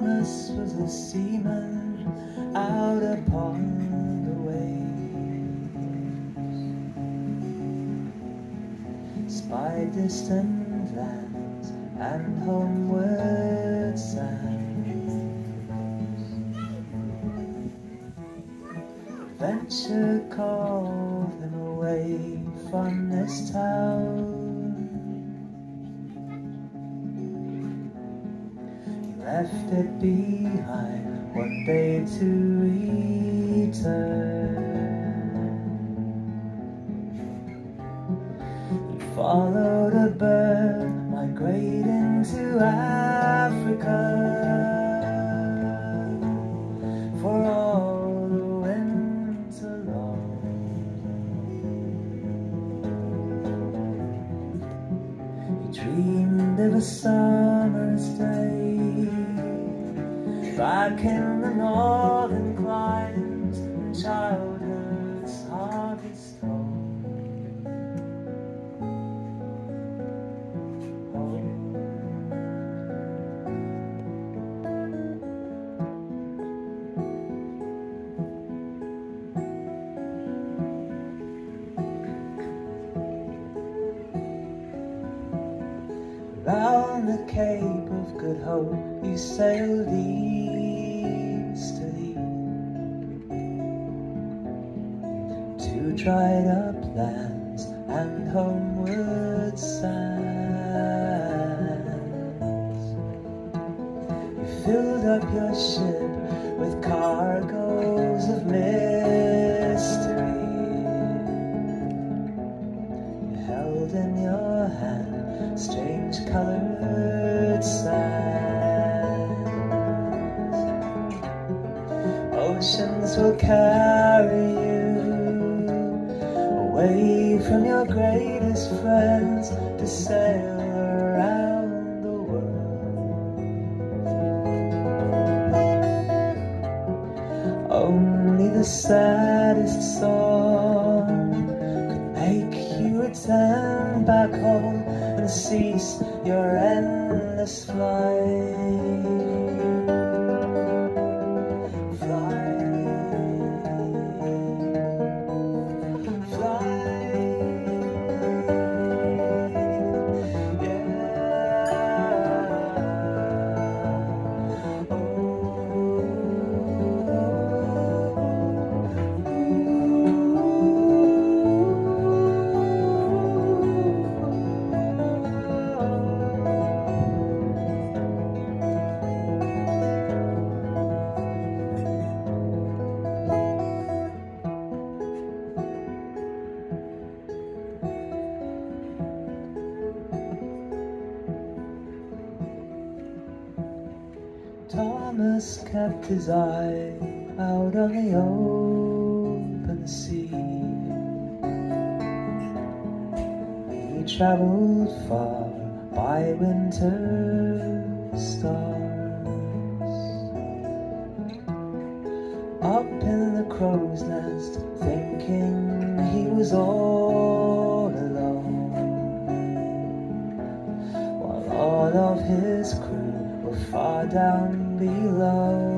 Thomas was a seaman out upon the waves, spied distant lands and homeward sands. Adventure called him away from this town. He left it behind one day to return. He followed a bird migrating to Africa for all the winter long. He dreamed of a summer's day back in the northern climes, and childhood's harvest home. Round the Cape of Good Hope he sailed easterly to dried up lands and homeward sands. You filled up your ship with cargoes of mystery. You held in your hand strange colored sands. Oceans will carry you away from your greatest friends to sail around the world. Only the saddest song could make you return back home and cease your endless flight. Thomas kept his eye out on the open sea. He travelled far by winter stars. Up in the crow's nest, thinking he was all alone, while all of his crew were far down below.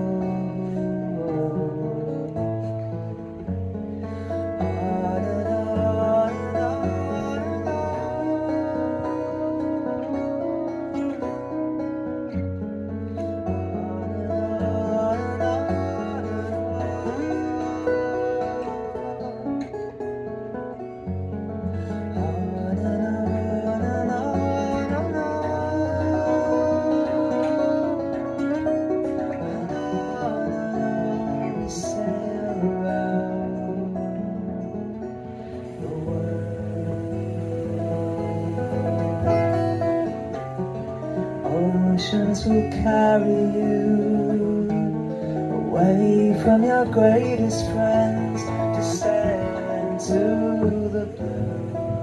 Oceans will carry you away from your greatest friends to sail into the blue.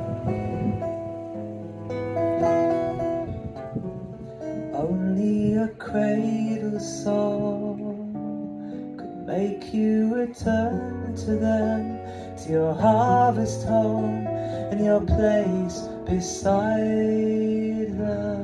Only a cradle song could make you return to them, to your harvest home and your place beside them.